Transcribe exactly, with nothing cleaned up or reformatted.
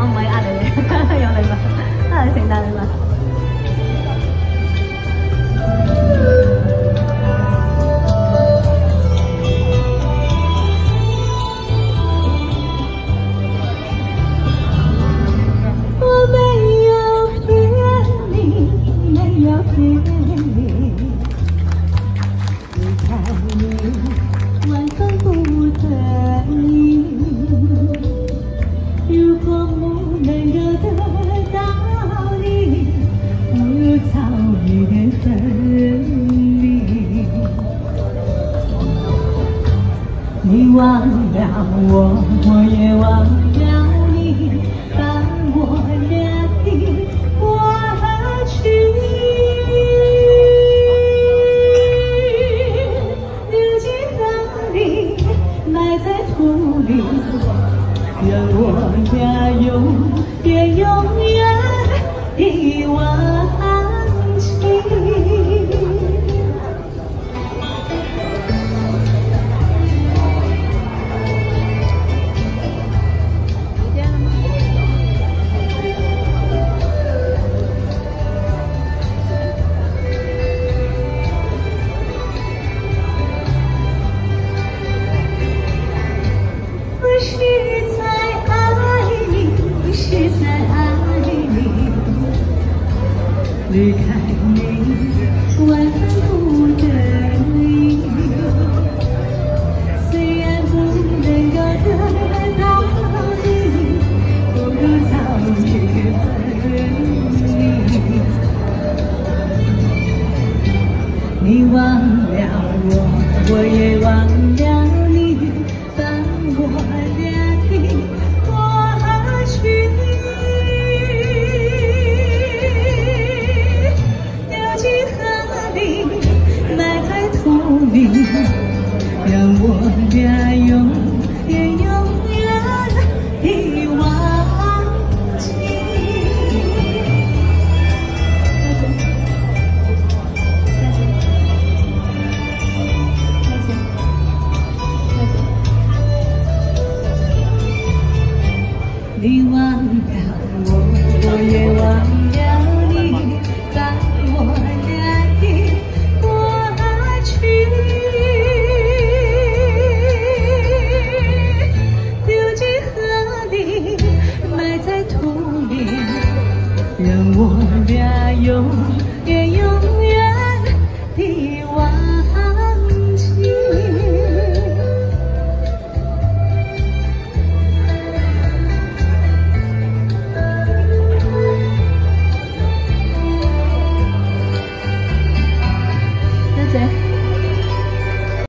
我唔係呃你嘅，有禮物，啊聖誕禮物。我沒有騙你，沒有騙你，離開你萬分不得已。如果不能夠得到你，我早已經分離。你忘了我，我也忘了你，把我倆的過去流進河裡，埋在土裡。讓我倆永遠永遠地忘記。我是在愛你，是在愛你，離開你萬分不得已。雖然不能夠得到你，不如早日分離。你忘了我，我也忘了你，把我倆的過去流進河裡，埋在土裡，讓我倆永遠永遠地忘記。你忘了我，我也忘了你，把我倆的過去流進河裡，埋在土裡，讓我倆永遠。